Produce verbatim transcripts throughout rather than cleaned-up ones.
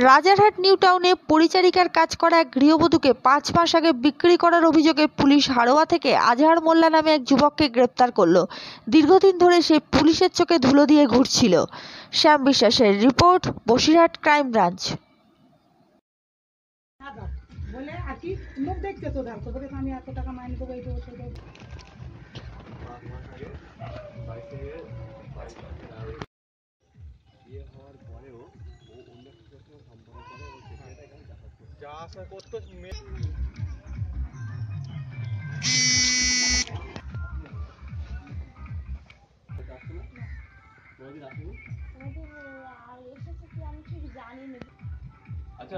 Rajarhat new টাউনে পরিচারিকার কাজ করা এক গৃহবধূকে পাঁচ মাস আগে বিক্রি করার অভিযোগে পুলিশ হাড়োয়া থেকে আজহার মোল্লা নামে এক যুবককে গ্রেপ্তার করলো। দীর্ঘদিন ধরে সে পুলিশের চোখে ধুলো দিয়ে ঘুরছিল। শ্যাম বিশ্বাসের রিপোর্ট, বসিরহাট ক্রাইম ব্রাঞ্চ। যা আশা করতো আচ্ছা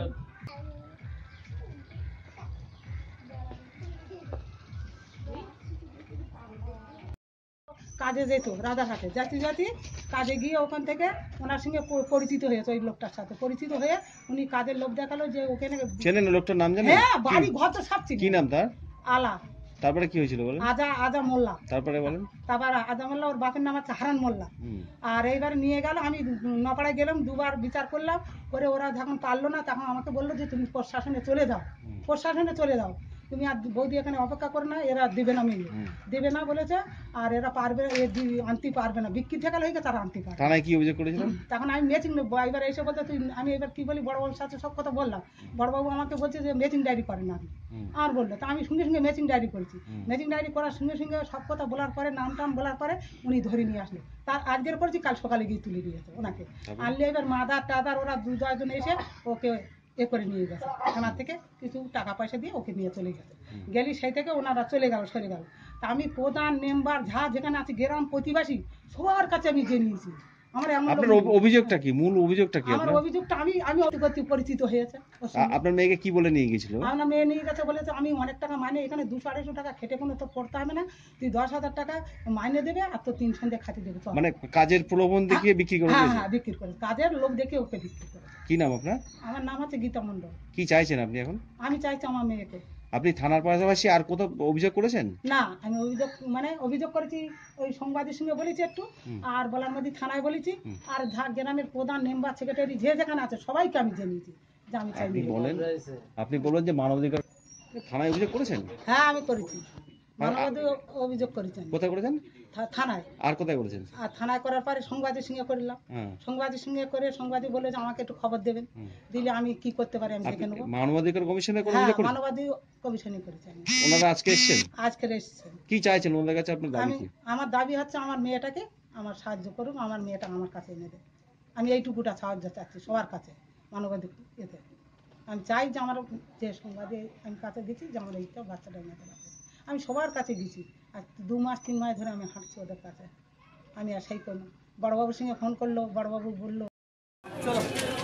কাজে যেত রাজারহাটে, জাতি জাতি কাজে গিয়ে ওখান থেকে ওনার সঙ্গে পরিচিত হয়েছে, ওই লোকটার সাথে পরিচিত হয়ে উনি কাজের লোক দেখালো যে ওখানে চেনেন লোকটার নাম জানেন? হ্যাঁ, বাড়ি ঘর তো সব চিনি। কি নাম তার? আলা। তারপরে কি হয়েছিল বলেন? আজা আজা মোল্লা। তারপরে বলেন? তারপর আজা মোল্লা, ওর বাপের নাম হচ্ছে হারান মোল্লা। আর এইবার নিয়ে গেল, আমি নপাড়ায় গেলাম, দুবার বিচার করলাম, করে ওরা যখন পারলো না তখন আমাকে বললো যে তুমি প্রশাসনে চলে যাও, প্রশাসনে চলে যাও, তুমি আর বৌদি এখানে অপেক্ষা করো না, এরা দেবে না, মিলে দেবে না বলেছে, আর এরা পারবে আনতে পারবে না, বিক্রি ঠেকাল হয়ে গেছে, তারা আনতে পারবে। থানায় কি অভিযোগ করেছিলেন? তখন আমি মেচিং নেবো, এবার এসে বলতে তুই, আমি এবার কি বলি, বড়বাবুর সাথে সব কথা বললাম, বড়বাবু আমাকে বলছে যে মেচিং ডায়েরি করেন আপনি, আর বললো তা আমি সঙ্গে সঙ্গে মেচিং ডায়েরি করেছি। মেচিং ডায়েরি করার সঙ্গে সঙ্গে সব কথা বলার পরে, নাম টাম বলার পরে উনি ধরে নিয়ে আসলো। তার আজকের করেছি, কাল সকালে গিয়ে তুলে নিয়েছে ওনাকে আনলে। এবার মাদার টাদার ওরা দু চারজন এসে ওকে এ করে নিয়ে গেছে, থানা থেকে কিছু টাকা পয়সা দিয়ে ওকে নিয়ে চলে গেছে। গেলি সেই থেকে ওনারা চলে গেল, সরে গেল। তা আমি প্রধান মেম্বার যা যেখানে আছি, গ্রাম প্রতিবাসী সবার কাছে আমি জেনেছি। আমার আপনার অভিযোগটা কি? মূল অভিযোগটা কি? আমার অভিযোগটা আমি আমি অতিগতি পরিচিত হয়েছে। আপনার মেয়েকে কি বলে নিয়ে গেছিল? আমার মেয়ে নিয়ে গেছে, বলেছে আমি অনেক টাকা মাইনে, এখানে দুশো আড়াইশো টাকা খেটে কোনো তো পড়তে হবে না, তুই দশ হাজার টাকা মাইনে দেবে আর তো তিন সন্ধ্যে খাতে দেবে। মানে কাজের প্রলোভন দেখিয়ে বিক্রি করে? হ্যাঁ হ্যাঁ, বিক্রি করে, কাজের লোক দেখে ওকে বিক্রি করে। কি নাম আপনার? আমার নাম হচ্ছে গীতা মণ্ডল। কি চাইছেন আপনি এখন? আমি চাইছি আমার মেয়েকে। আপনি থানার পাশাপাশি আর কোথাও অভিযোগ করেছেন? না, আমি অভিযোগ মানে অভিযোগ করেছি ওই সংবাদের সঙ্গে বলেছি একটু, আর বলার মধ্যে থানায় বলেছি, আর গ্রামের প্রধান মেম্বার সেক্রেটারি যে যেখানে আছে সবাইকে আমি জানিয়েছি যে আমি চাই। আপনি বলেন আপনি বলবেন যে মানবাধিকার থানায় অভিযোগ করেছেন? হ্যাঁ, আমি করেছি, মানবাধিকার অভিযোগ করেছেন। কোথায় করেছেন? থানায়। আর কোথায় করেছেন? আর থানায় করার পরে সংবাদের সঙ্গে করলাম, সংবাদের সঙ্গে করে সংবাদই বলে যে আমাকে একটু খবর দেবেন, দিলে আমি কি করতে পারি আমি দেখে নেবো। মানবাধিকার কমিশনে কোনো হ্যাঁ, অভিযোগ করেছেন? মানবাধিকার কমিশনে করেছি আমি। ওনারা আজকে এসেছেন? আজকে এসেছেন। কি চাইছেন ওনাদের কাছে? আপনার দাবি কি? আমার দাবি হচ্ছে আমার মেয়েটাকে আমার সাহায্য করুন, আমার মেয়েটা আমার কাছে এনে দেয়, আমি এইটুকুটা সাহায্য চাচ্ছি সবার কাছে। মানবাধিকার এতে আমি চাই যে আমার যে সংবাদে আমি কাছে দিচ্ছি যে আমার এইটা বাচ্চাটা এনে দেয়, আমি সবার কাছে গেছি, আর দু মাস তিন মাস ধরে আমি হাঁটছি ওদের কাছে, আমি আর সেই করলাম। বড়বাবুর সঙ্গে ফোন করলো, বড়বাবু বললো চলো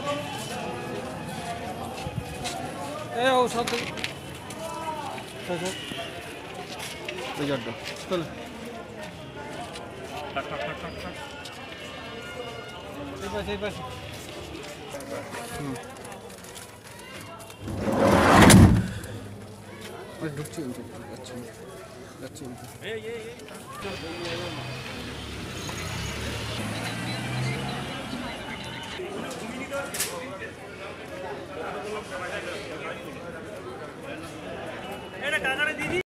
ঢুকছি যাচ্ছি যাচ্ছি এটা কাকারে দিদি।